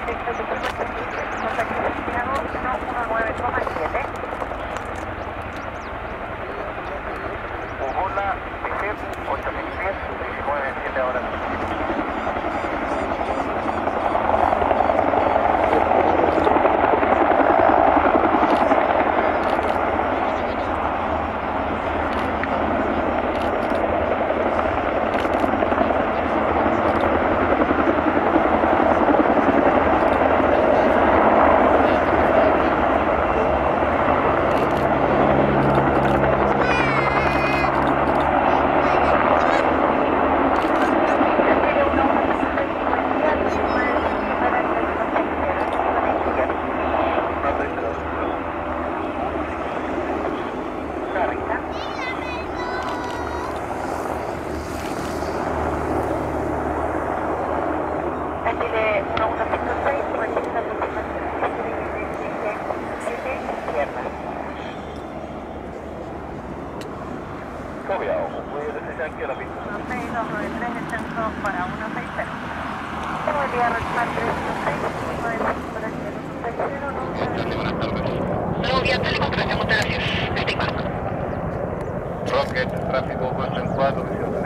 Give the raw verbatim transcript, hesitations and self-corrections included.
Ubola, ocho mil pies, diecinueve, siete horas. Chile uno uno cinco seis, mantiene la aproximación siete izquierda. Copia, voy a desear aquí a la pista. uno seis dos nueve tres, descenso para uno seis cero. Tengo el día retomar tres uno seis, nueve cinco para Chile uno seis cero, Buenas tardes. Nuevo vía teleconferencia, muchas gracias. Estigma. Rocket, tráfico cuatro en cuatro,